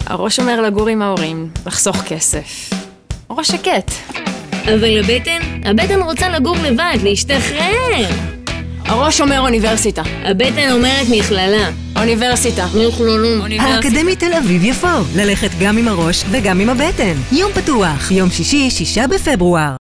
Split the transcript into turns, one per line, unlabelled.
הראש אומר לגור עם ההורים, לחסוך כסף. הראש שקט.
אבל הבטן רוצה לגור לבד, להשתחרר.
הראש אומר אוניברסיטה.
הבטן אומרת מכללה.
אוניברסיטה.
האקדמית תל אביב יפו, ללכת גם עם הראש וגם עם הבטן. יום פתוח, יום שישי, 6 בפברואר.